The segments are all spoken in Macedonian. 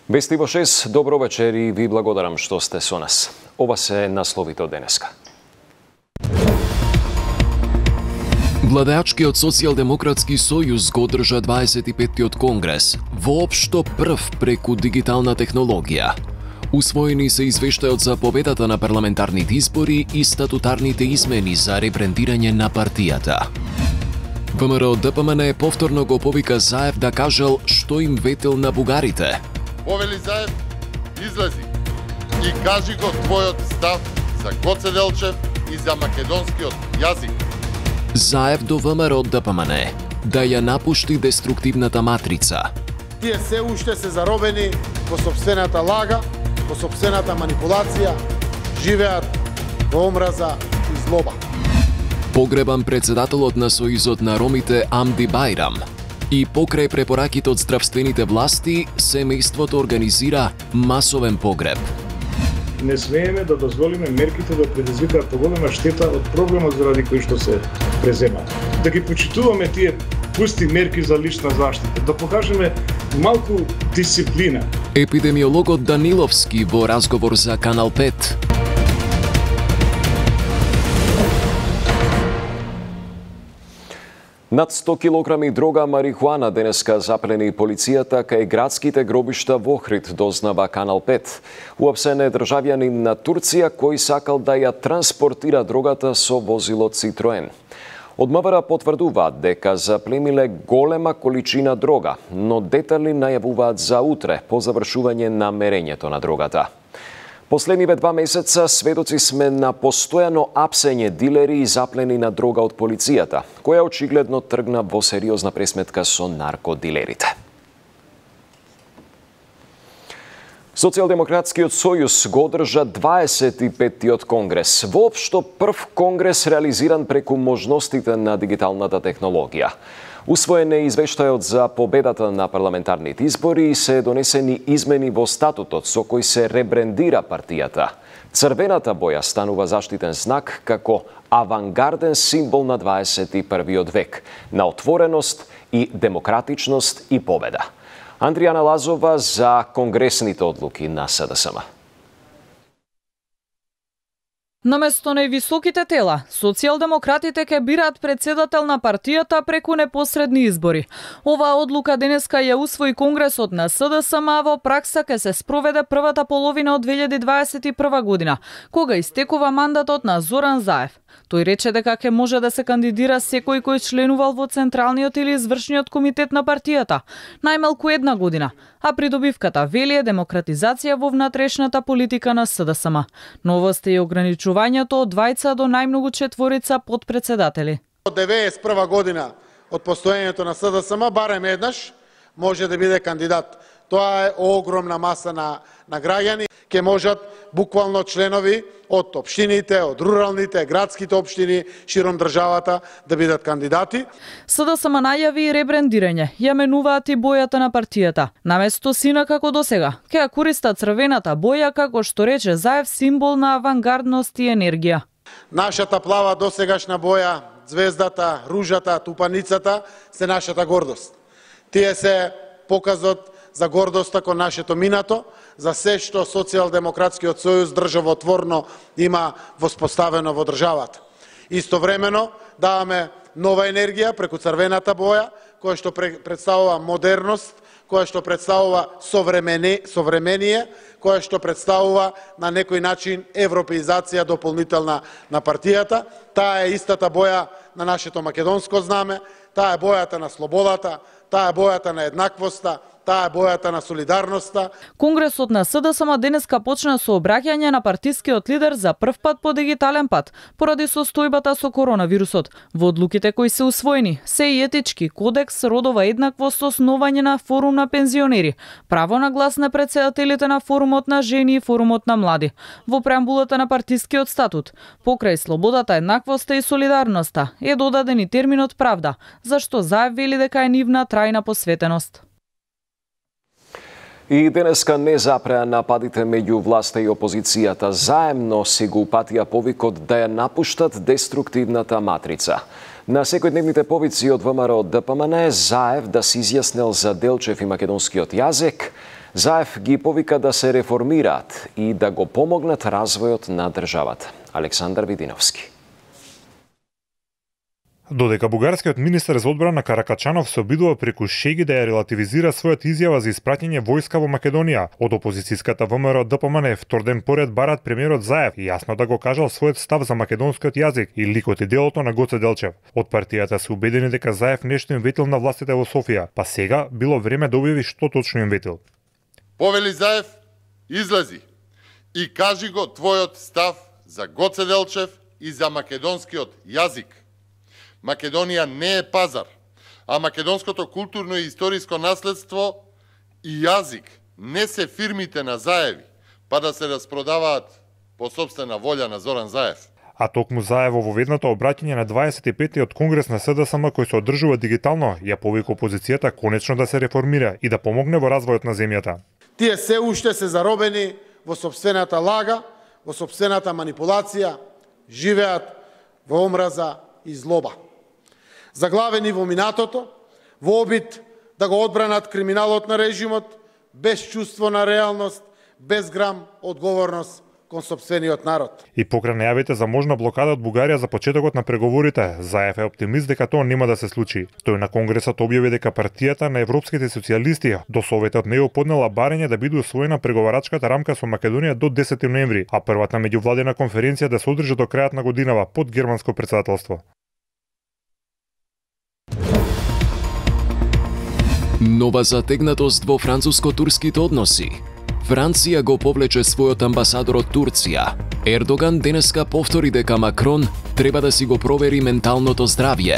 Вести во 6, добро вечер и ви благодарам што сте со нас. Ова се насловите од денеска. Владеачкиот Социјалдемократски сојуз го одржа 25-тиот конгрес, воопшто прв преку дигитална технологија. Усвоени се извештајот за победата на парламентарните избори и статутарните измени за ребрендирање на партијата. ВМРО ДПМН повторно го повика Заев да кажал што им ветел на бугарите. Повели Заев, излези и кажи го твојот став за Гоце Делчев и за македонскиот јазик. Заев до ВМРО ДПМН да ја напушти деструктивната матрица. Тие се уште се заробени во сопствената лага, во сопствената манипулација, живеат во омраза и злоба. Погребан председателот на Сојузот на ромите Амди Бајрам. И покрај препораките од здравствените власти, семејството организира масовен погреб. Не смееме да дозволиме мерките да предизвикаат поголема штета од проблемот заради кој што се преземаат. Да ги почитуваме тие пусти мерки за лична заштита, да покажеме малку дисциплина. Епидемиологот Даниловски во разговор за Канал 5. Над 100 килограми дрога марихуана денеска заплени полицијата кај градските гробишта во Охрид, дознава Канал 5. Уапсен е државјанин на Турција кој сакал да ја транспортира дрогата со возило Citroen. Од МВР потврдуваат дека заплемиле голема количина дрога, но детали најавуваат за утре по завршување на мерењето на дрогата. Последниве 2 месеца сведоци сме на постојано апсење дилери и заплени на дрога од полицијата, која очигледно тргна во сериозна пресметка со наркодилерите. Социјалдемократскиот сојуз го одржа 25-тиот конгрес, воопшто прв конгрес реализиран преку можностите на дигиталната технологија. Усвоен е извештајот за победата на парламентарните избори и се донесени измени во статутот со кој се ребрендира партијата. Црвената боја станува заштитен знак како авангарден символ на 21. век, на отвореност и демократичност и победа. Андријана Лазова за конгресните одлуки на СДСМ. Наместо највисоките тела, социјалдемократите ќе бираат председател на партијата преку непосредни избори. Оваа одлука денеска ја усвои Конгресот на СДСМ, а во пракса ќе се спроведе првата половина од 2021 година, кога истекува мандатот на Зоран Заев. Тој рече дека ќе може да се кандидира секој кој членувал во Централниот или Извршниот комитет на партијата, најмалку 1 година, а придобивката, вели, е демократизација во внатрешната политика на СДСМ. Новост е и ограничувањето од 2 до најмногу 4 подпредседатели. Од 91 година од постоењето на СДСМ барем еднаш може да биде кандидат. Тоа е огромна маса на граѓани. Ке можат буквално членови од општините, од руралните, градските општини, широм државата да бидат кандидати. СДСМ најави и ребрендирање, ја менуваат и бојата на партијата. Наместо сина како досега, ќе ја користат црвената боја како што рече Заев, символ на авангардност и енергија. Нашата плава досегашна боја, звездата, ружата, тупаницата се нашата гордост. Тие се показот за гордоста кон нашето минато, за се што Социјалдемократскиот сојуз државотворно има воспоставено во државата. Истовремено даваме нова енергија преку црвената боја, која што представува модерност, која што представува современие, која што представува на некој начин европеизација дополнителна на партијата. Таа е истата боја на нашето македонско знаме, таа е бојата на слободата, таа е бојата на еднаквоста, таа е бојата на солидарноста. Конгресот на СДСМ денеска почна со обраќање на партискиот лидер за прв пат по дигитален пат, поради состојбата со коронавирусот. Во одлуките кои се усвоени се и етички кодекс, родова еднаквост, основање на форум на пензионери, право на глас на председателите на форумот на жени и форумот на млади. Во преамбулата на партискиот статут, покрај слободата, еднаквоста и солидарноста, е додаден и терминот правда, зашто Заев вели дека е нивна трајна посветеност. И денеска не запреа нападите меѓу власта и опозицијата. Заемно си го упатија повикот да ја напуштат деструктивната матрица. На секојдневните повици од ВМРО ДПМН Заев да се изјаснел за Делчев и македонскиот јазик, Заев ги повика да се реформираат и да го помогнат развојот на државата. Александар Видиновски. Додека бугарскиот министер за одбрана Каракачанов се обидува преку шеги да ја релативизира својата изјава за испраќање војска во Македонија, од опозицијската ВМРО ДПМН втор ден поред барат премиерот Заев и јасно да го кажал својот став за македонскиот јазик и ликот и делото на Гоце Делчев. Од партијата се убедени дека Заев нешто им ветил на властите во Софија, па сега било време да објави што точно им ветил. Повели Заев, излези и кажи го твојот став за Гоце Делчев и за македонскиот јазик. Македонија не е пазар, а македонското културно и историско наследство и јазик не се фирмите на Заеви, па да се распродаваат по собствена волја на Зоран Заев. А токму Заево во ведното обраќање на 25-тиот конгрес на СДСМ кој се одржува дигитално, ја повика опозицијата конечно да се реформира и да помогне во развојот на земјата. Тие се уште се заробени во сопствената лага, во сопствената манипулација, живеат во омраза и злоба. Заглавени во минатото, во обид да го одбранат криминалот на режимот, без чувство на реалност, без грам одговорност кон сопствениот народ. И покрај најавите за можна блокада од Бугарија за почетокот на преговорите, Заев е оптимист дека тоа нема да се случи. Тој на конгресот објави дека партијата на европските социјалисти до Советот не поднела барање да биде усвоена преговарачката рамка со Македонија до 10 ноември, а првата меѓувладина конференција да се одржи до крајот на годинава под германско претседателство. Нова затегнатост во француско-турските односи. Франција го повлече својот амбасадор од Турција. Ердоган денеска повтори дека Макрон треба да си го провери менталното здравје.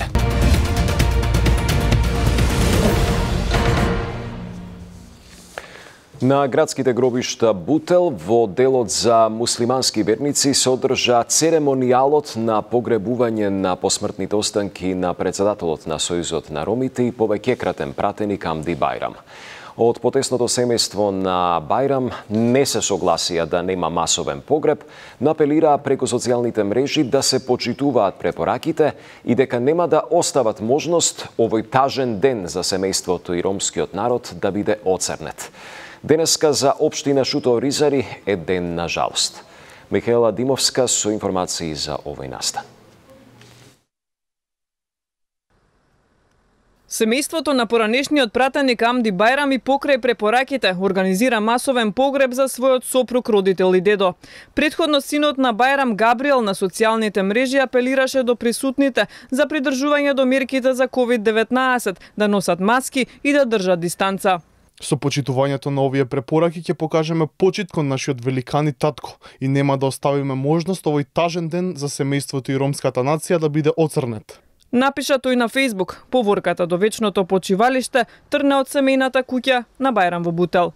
На градските гробишта Бутел во делот за муслимански верници се одржа церемонијалот на погребување на посмртните останки на председателот на Сојузот на ромите и повеќекратен пратеник Амди Байрам. Од потесното семејство на Байрам не се согласија да нема масовен погреб, но апелираа преку социјалните мрежи да се почитуваат препораките и дека нема да остават можност овој тажен ден за семејството и ромскиот народ да биде оцрнет. Денеска за општина Шуто Оризари е ден на жалост. Михаела Димовска со информации за овој настан. Семејството на поранешниот пратеник Амди Байрам и покрај препораките организира масовен погреб за својот сопруг, родител и дедо. Претходно синот на Байрам, Габриел, на социјалните мрежи апелираше до присутните за придржување до мерките за COVID-19, да носат маски и да држат дистанца. Со почитувањето на овие препораки ќе покажеме почит кон нашиот великан и татко и нема да оставиме можност овој тажен ден за семејството и ромската нација да биде оцрнет. Напиша тој на Фејсбук. Поворката до вечното почивалиште трне од семејната куќа на Байрам во Бутел.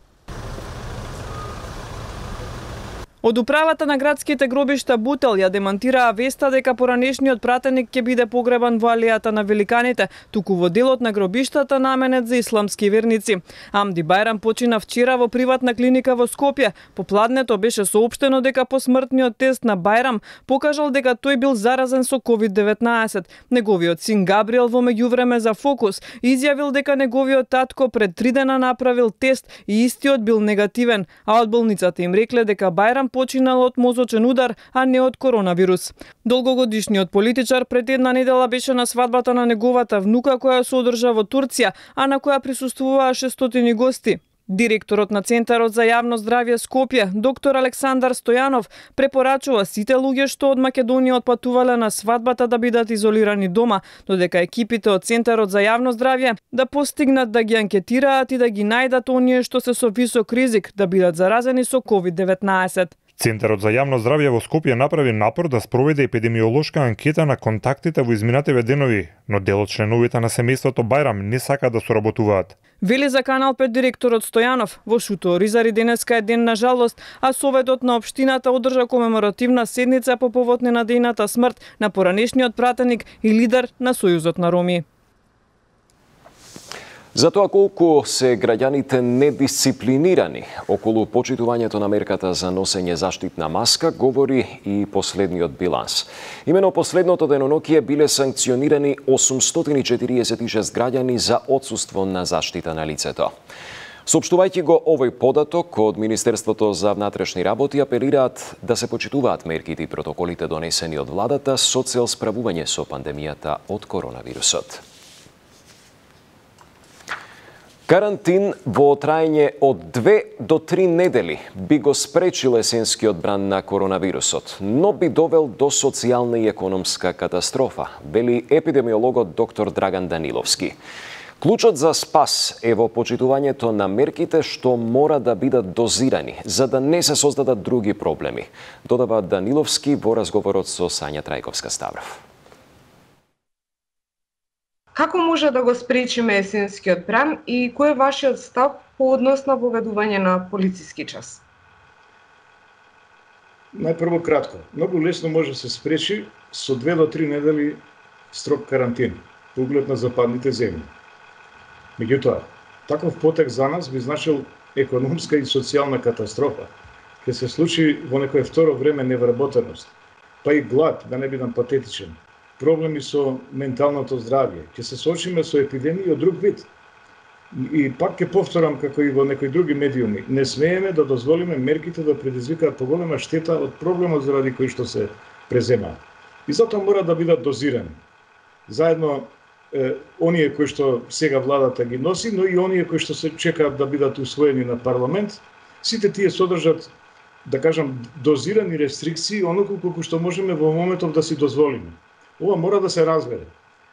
Од управата на градските гробишта Бутел ја демантираа веста дека поранешниот пратеник ќе биде погребан во алејата на великаните, туку во делот на гробиштата наменет за исламски верници. Амди Байрам почина вчера во приватна клиника во Скопје. Попладнето беше соопштено дека посмртниот тест на Байрам покажал дека тој бил заразен со COVID-19. Неговиот син Габриел во меѓувреме за Фокус изјавил дека неговиот татко пред 3 дена направил тест и истиот бил негативен, а од болницата им рекле дека Байрам починал од мозочен удар, а не од коронавирус. Долгогодишниот политичар пред една недела беше на свадбата на неговата внука која се одржа во Турција, а на која присуствуваа 600 гости. Директорот на Центарот за јавно здравје Скопје, доктор Александар Стојанов, препорачува сите луѓе што од Македонија отпатувале на свадбата да бидат изолирани дома, додека екипите од Центарот за јавно здравје да постигнат да ги анкетираат и да ги најдат оние што се со висок ризик да бидат заразени со COVID-19. Центарот за јавно здравје во Скопје направи напор да спроведе епидемиолошка анкета на контактите во изминативе денови, но дел од членовите на семејството Байрам не сака да соработуваат. Вели за Канал 5 директорот Стојанов. Во Шуто Оризари денеска е ден на жалост, а Советот на општината одржа комеморативна седница по повод ненадејната смрт на поранешниот пратеник и лидер на Сојузот на роми. За тоа колку се граѓаните недисциплинирани околу почитувањето на мерката за носење заштитна маска, говори и последниот биланс. Имено последното денонокие биле санкционирани 846 граѓани за отсуство на заштита на лицето. Соопштувајќи го овој податок од Министерството за внатрешни работи апелираат да се почитуваат мерките и протоколите донесени од владата со цел справување со пандемијата од коронавирусот. Карантин во траење од 2 до 3 недели би го спречил есенскиот бран на коронавирусот, но би довел до социјална и економска катастрофа, вели епидемиологот доктор Драган Даниловски. Клучот за спас е во почитувањето на мерките што мора да бидат дозирани, за да не се создадат други проблеми, додава Даниловски во разговорот со Сања Трајковска-Ставров. Како може да го спречиме есенскиот бран и кој е вашиот став по однос на воведување на полициски час? Најпрво кратко. Многу лесно може да се спречи со 2 до 3 недели строг карантин по углед на западните земји. Меѓутоа, таков потек за нас би значил економска и социјална катастрофа. Ке се случи во некое второ време невработеност, па и глад, да не бидам патетичен, проблеми со менталното здравје, ќе се соочиме со епидемија од друг вид. И пак ќе повторам, како и во некои други медиуми, не смееме да дозволиме мерките да предизвикаат поголема штета од проблемот заради кој што се преземаат. И затоа мора да бидат дозирани. Заедно оние кои што сега владата ги носи, но и оние кои што се чекаат да бидат усвоени на парламент, сите тие содржат, да кажам, дозирани рестрикции, оноку колку што можеме во моментов да си дозволиме. Ова мора да се разбере.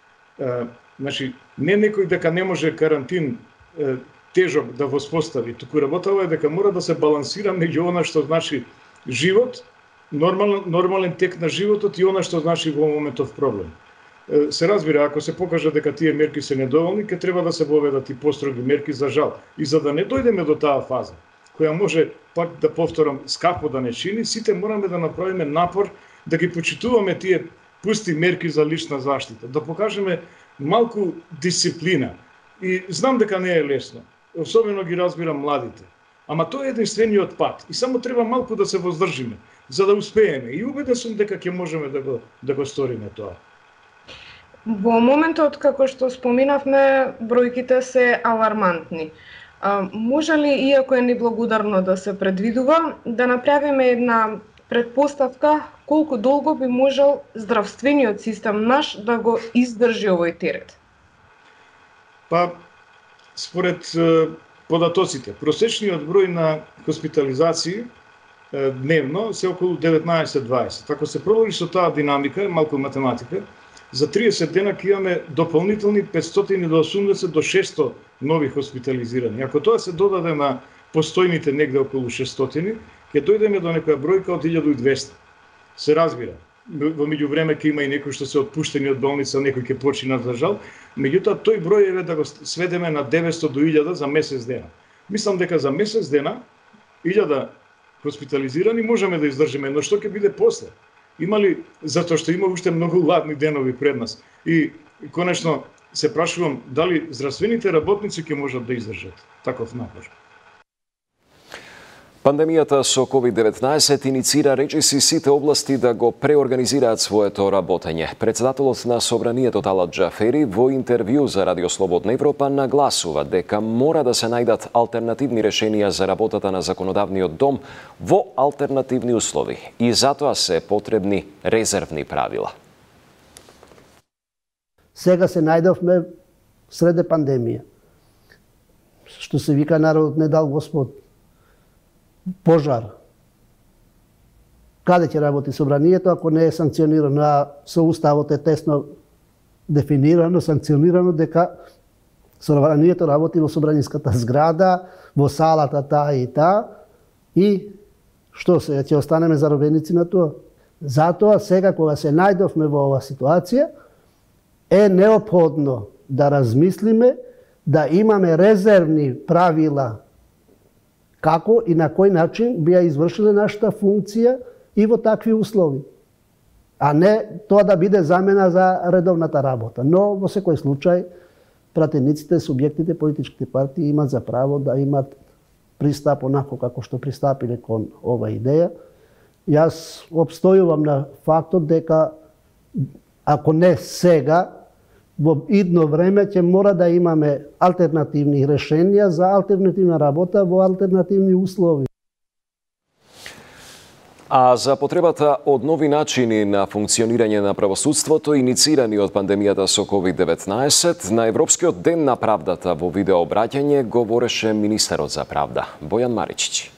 Значи, не некој дека не може карантин тежок да воспостави, туку работава е дека мора да се балансира меѓу она што значи живот, нормален тек на животот и она што значи во моментов проблем. Се разбира, ако се покаже дека тие мерки се недоволни, ќе треба да се воведат и построги мерки за жал. И за да не дојдеме до таа фаза, која може, пак да повторам, скапо да не чини, сите мораме да направиме напор да ги почитуваме тие пусти мерки за лична заштита, да покажеме малку дисциплина. И знам дека не е лесно, особено ги разбирам младите. Ама тоа е единствениот пат и само треба малку да се воздржиме, за да успееме. И убеден сум дека ќе можеме да го сториме тоа. Во моментот, како што споминавме, бројките се алармантни. Може ли, иако е неблагодарно да се предвидува, да направиме една предпоставка колку долго би можел здравствениот систем наш да го издржи овој терет? Па, според податоците, просечниот број на хоспитализации дневно се околу 19-20. Ако се продолжи со таа динамика, малку математика, за 30 дена ќе имаме дополнителни 500 до 80 до 600 нови хоспитализирани. Ако тоа се додаде на постојните негде околу 600, ќе дојдеме до некоја бројка од 1200. Се разбира, во меѓувреме ќе има и некои што се отпуштени од болница, некои ќе починат за жал, меѓутоа тој број е да го сведеме на 900 до 1000 за месец дена. Мислам дека за месец дена 1000 хоспитализирани можеме да издржиме, но што ќе биде после? Има ли, затоа што има уште многу ладни денови пред нас. И конечно се прашувам дали здравствените работници ќе можат да издржат таков напор. Пандемијата со COVID-19 иницира речиси сите области да го преорганизираат своето работење. Председателот на Собранието Талат Џафери во интервју за Радио Слободна Европа нагласува дека мора да се најдат алтернативни решенија за работата на законодавниот дом во алтернативни услови и затоа се потребни резервни правила. Сега се најдовме среде пандемија. Што се вика народот не дал Господ. Пожар. Каде ќе работи Собранието ако не е санкционирано, а со уставот е тесно дефинирано, санкционирано дека Собранието работи во собраниската зграда, во салата таа и таа и што сега ќе останеме заробеници на тоа. Затоа сега кога се најдовме во оваа ситуација е неопходно да размислиме да имаме резервни правила како и на кој начин би ја извршиле нашата функција и во такви услови. А не тоа да биде замена за редовната работа. Но во секој случај пратениците, субјектите, политичките партии имат за право да имат пристап онако како што пристапиле кон ова идеја. Јас обстојувам на фактот дека ако не сега, во идно време ќе мора да имаме алтернативни решенија за алтернативна работа во алтернативни услови. А за потребата од нови начини на функционирање на правосудството иницирани од пандемијата со COVID-19, на Европскиот ден на правдата во видеообраќање говореше министерот за правда Бојан Маричич.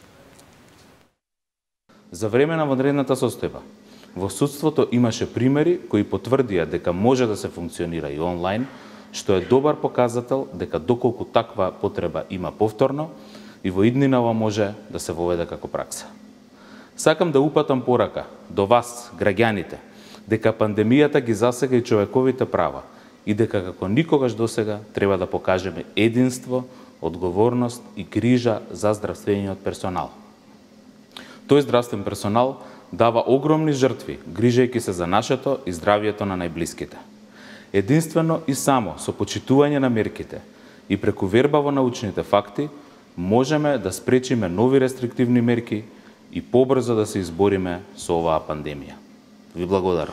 За време на vanredната состојба во судството имаше примери кои потврдија дека може да се функционира и онлайн, што е добар показател дека доколку таква потреба има повторно и во иднина може да се воведе како пракса. Сакам да упатам порака до вас, граѓаните, дека пандемијата ги засега и човековите права и дека како никогаш досега треба да покажеме единство, одговорност и грижа за здравствениот персонал. Тој здравствен персонал дава огромни жртви, грижејќи се за нашето и здравието на најблиските. Единствено и само со почитување на мерките и преку верба во научните факти можеме да спречиме нови рестриктивни мерки и побрзо да се избориме со оваа пандемија. Ви благодарам.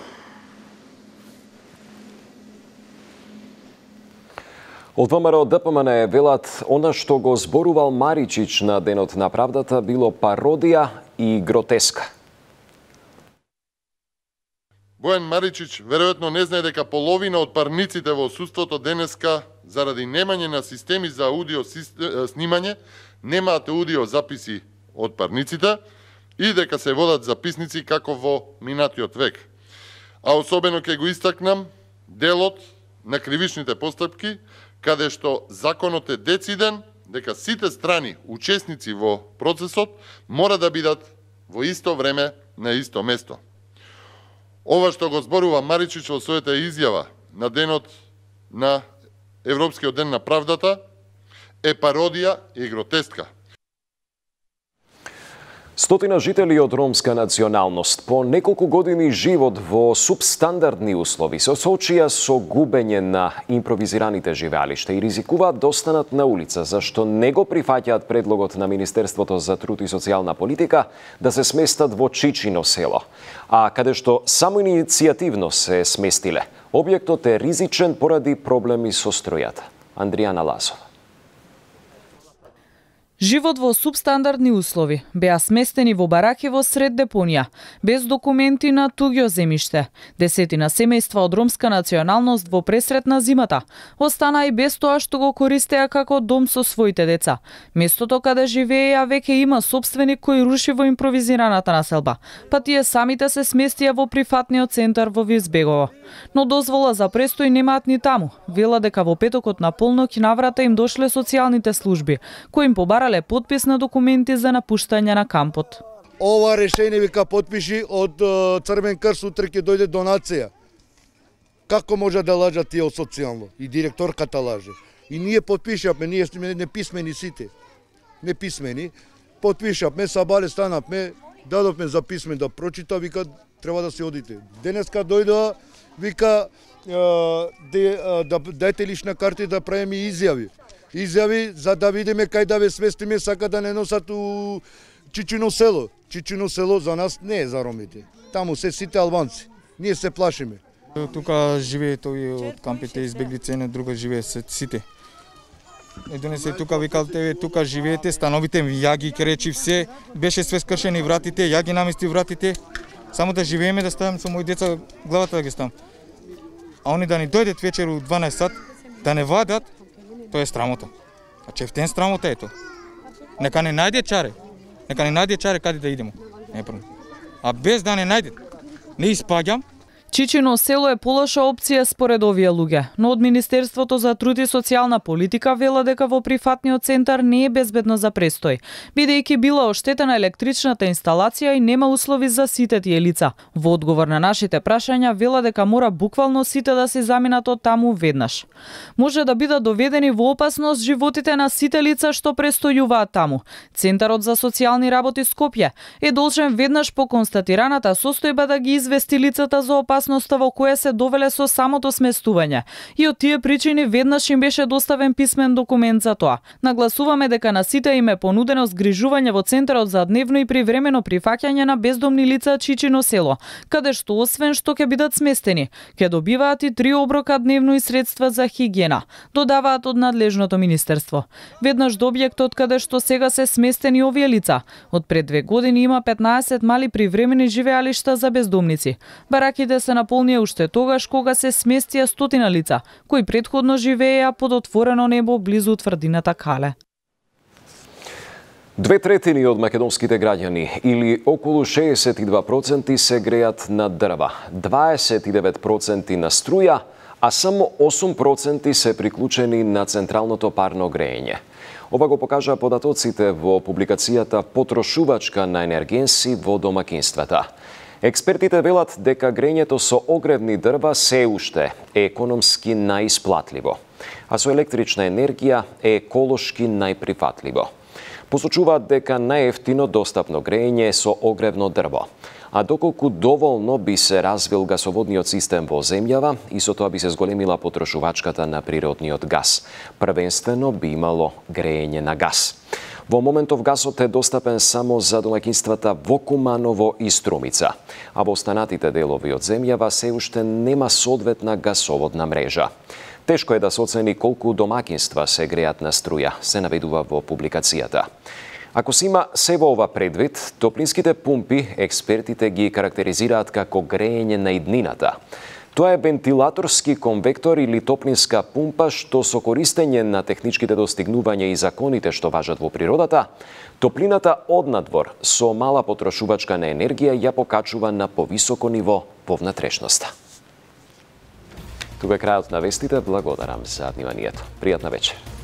Од ВМРО ДПМН велат она што го зборувал Маричич на Денот на правдата било пародија и гротеска. Бојан Маричич веројатно не знае дека половина од парниците во судството денеска заради немање на системи за аудио снимање немаат аудио записи од парниците и дека се водат записници како во минатиот век. А особено ќе го истакнам делот на кривичните постапки, каде што законот е дециден дека сите страни учесници во процесот мора да бидат во исто време на исто место. Ова што го зборува Маричич во својата изјава на денот на Европскиот ден на правдата е пародија и гротеска. Стотина жители од ромска националност по неколку години живот во субстандардни услови се соочија со губење на импровизираните живеалишта и ризикуваат да останат на улица, зашто не го прифаќаат предлогот на Министерството за труд и социјална политика да се сместат во Чичино село. А каде што само иницијативно се сместиле, објектот е ризичен поради проблеми со струјата. Андријана Лазова. Живот во субстандардни услови, беа сместени во бараки во сред депонија, без документи на туѓо земјиште. Десетина семејства од ромска националност во пресрет на зимата остана и без тоа што го користеа како дом со своите деца. Местото каде живееја веќе има собственик кој руши во импровизираната населба, па тие самите се сместија во прифатниот центар во Визбегово. Но дозвола за престој немаат ни таму. Вела дека во петокот на полноќ наврата им дошле социјалните служби, кои им побарале подпис на документи за напуштање на кампот. Ова решение вика подпиши од Црвен крст, утре ќе дојде донација. Како може да лажат тие од социјално? И директорката лаже. И ние подпишавме, ние сме неписмени сите. Неписмени. Подпишавме, сабале станавме, дадовме за писмен да прочита, вика треба да се одите. Денеска дојдоа, вика дајте лична карта да правиме изјави. Изјави за да видиме кај да ве сместиме, сака да не носат у Чичино село. Чичино село за нас не е за ромите. Таму се сите албанци. Ние се плашиме. Тука живеат овие од кампите избеглици, не друга живеат сите. И донесе тука викалте, тука живеете, становите ја ги кречи все, беше све скршени вратите, ја ги намести вратите. Само да живееме, да ставам со мои деца главата да ги ставам. А они да ни дојдат вечер у 12 сат, да не вадат, тоа е срамота. А чефтен срамота е тоа. Нека не најде чаре. Нека не најде чаре каде да идеме. Не проблем. А без да не најде, не испаѓам. Чичино село е полоша опција според овие луѓе, но од Министерството за труд и социјална политика вела дека во прифатниот центар не е безбедно за престој, бидејќи била оштетена електричната инсталација и нема услови за сите тие лица. Во одговор на нашите прашања вела дека мора буквално сите да се заминат од таму веднаш. Може да бидат доведени во опасност животите на сите лица што престојуваат таму. Центарот за социјални работи Скопје е должен веднаш по констатираната состојба да ги извести лицата за опасност опасноста во која се довеле со самото сместување. И од тие причини веднаш им беше доставен писмен документ за тоа. Нагласуваме дека на сите им е понудено згрижување во Центарот за дневно и привремено прифаќање на бездомни лица Чичино село, каде што освен што ќе бидат сместени, ќе добиваат и 3 оброка дневно и средства за хигиена, додаваат од надлежното министерство. Веднаш до објектот каде што сега се сместени овие лица, од пред 2 години има 15 мали привремени живеалишта за бездомници. Бараките се наполнија уште тогаш кога се сместија 100 лица, кои претходно живееја под отворено небо близу тврдината Кале. 2/3 од македонските граѓани, или околу 62%, се греат на дрва, 29% на струја, а само 8% се приклучени на централното парно грејење. Ова го покажаа податоците во публикацијата Потрошувачка на енергенси во домакинствата. Експертите велат дека грејењето со огревни дрва се уште е економски најисплатливо, а со електрична енергија е еколошки најприфатливо. Посочуваат дека најефтино достапно грејење е со огревно дрво, а доколку доволно би се развил гасоводниот систем во земјава и со тоа би се зголемила потрошувачката на природниот гас. Првенствено би имало грејење на гас. Во моментов гасот е достапен само за домаќинствата во Куманово и Струмица, а во останатите делови од земјава се уште нема соодветна гасоводна мрежа. Тешко е да се оцени колку домаќинства се греат на струја, се наведува во публикацијата. Ако се има се во ова предвид, топлинските пумпи експертите ги карактеризираат како грејење на иднината. Тоа е вентилаторски конвектор или топлинска пумпа што со користење на техничките достигнувања и законите што важат во природата, топлината однадвор со мала потрошувачка на енергија ја покачува на повисоко ниво во внатрешноста. Тука е крајот на вестите. Благодарам за вниманието. Пријатна вечер.